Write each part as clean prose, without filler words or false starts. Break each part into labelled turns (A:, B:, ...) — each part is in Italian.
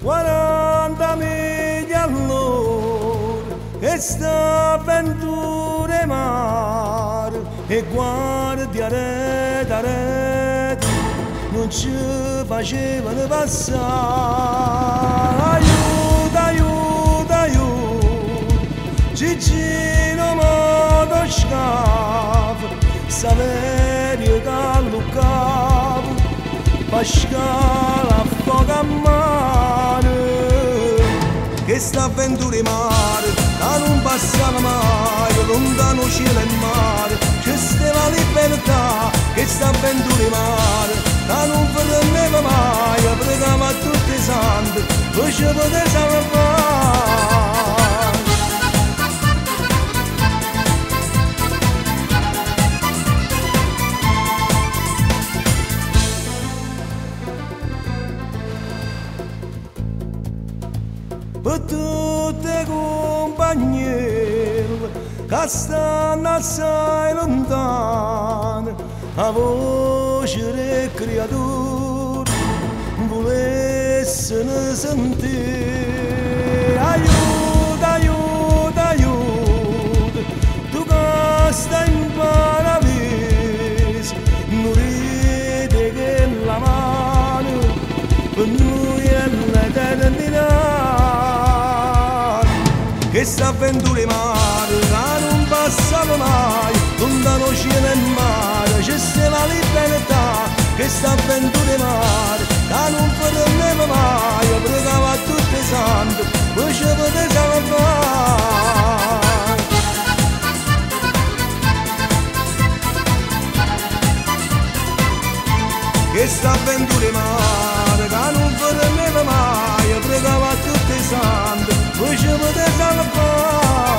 A: 40 miglia all'ora, che sta avventure mare, e guardia rete a rete, non ci facevano passare. Aiuto, aiuto, aiuto, Gigino motoscafo, Saverio Gallucavo, Pascale a fuoco a mare, che sta avventure mare, da non passava mai, lontano cielo e mare, c'è la libertà, che sta avventure mare, da non fermava mai, pregava a tutti i santi, poi ci poteva salvare. Per tutte le compagnie che stanno assai lontane, la voce del creatore volessero sentire. Aiuto, aiuto, aiuto, tu che stai in paradiso, non ride che la mano per noi è l'eternità. Che sta avventure mare, che non passano mai, lontano cielo e mare, c'è la libertà. Che sta avventure mare, che non fermava mai, pregava a tutti i santi, poi ci poteva salvare. Che sta avventure mare, che non fermava mai, pregava a tutti i santi, poi ci poteva salvare.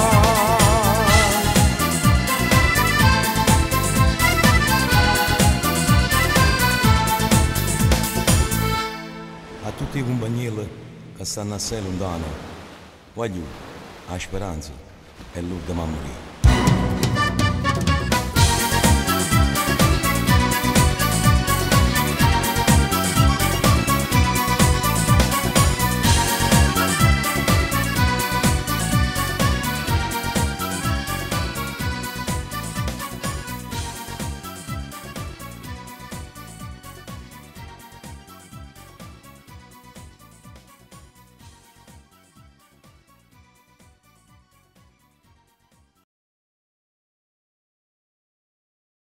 A: A tutti i compagni che stanno assai lontano, voglio la speranza è l'ultima a morire.